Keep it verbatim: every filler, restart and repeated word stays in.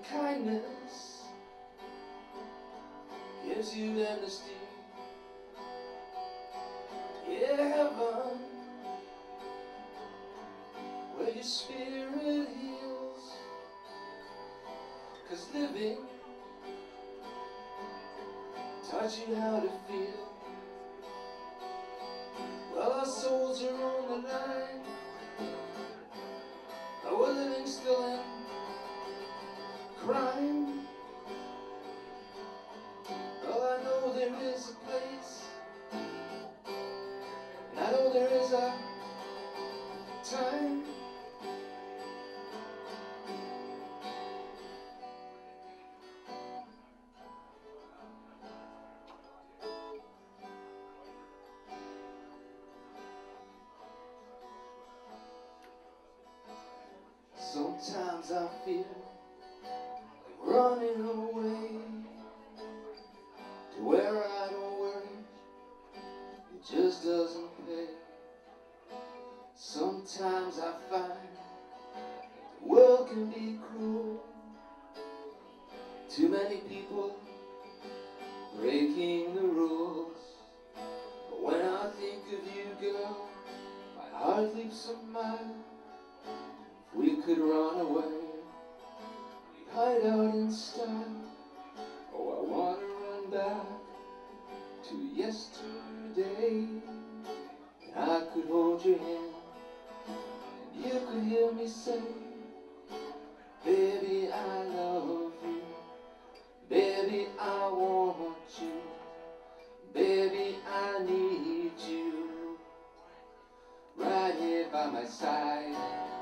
Kindness gives you amnesty. Yeah, heaven, where your spirit heals. 'Cause living taught you how to feel. Well, our souls are on the line, but we're living still in crime. Well, I know there is a place, and I know there is a time. Sometimes I feel like running away to where I don't worry, it just doesn't pay. Sometimes I find the world can be cruel, too many people breaking the rules. But when I think of you, girl, my heart leaps a mile. If we could run away, we'd hide out in style. Oh, I wanna run back to yesterday, and I could hold your hand, and you could hear me say, baby, I love you, baby, I want you, baby, I need you, right here by my side.